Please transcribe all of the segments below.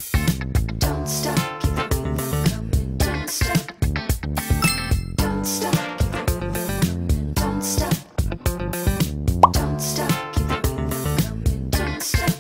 Don't stop, keep the rhythm coming. Don't stop. Don't stop, keep the rhythm coming. Don't stop. Don't stop, keep the rhythm coming. Don't stop.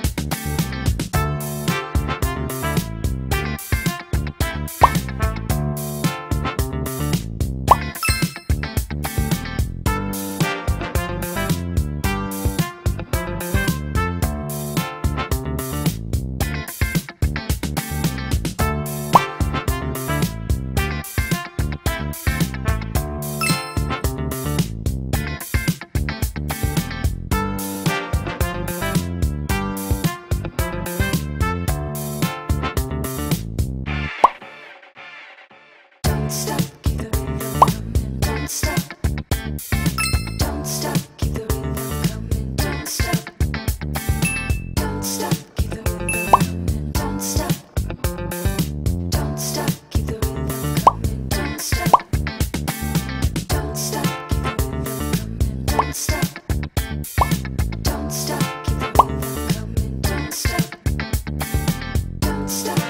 Don't stop, keep the rhythm coming. Don't stop. Don't stop, keep the rhythm coming. Don't stop. Don't stop, keep the rhythm coming. Don't stop. Don't stop, keep the rhythm coming. Don't stop. Don't stop, keep the rhythm coming. Don't stop. Don't stop, keep the rhythm coming. Don't stop. Don't stop.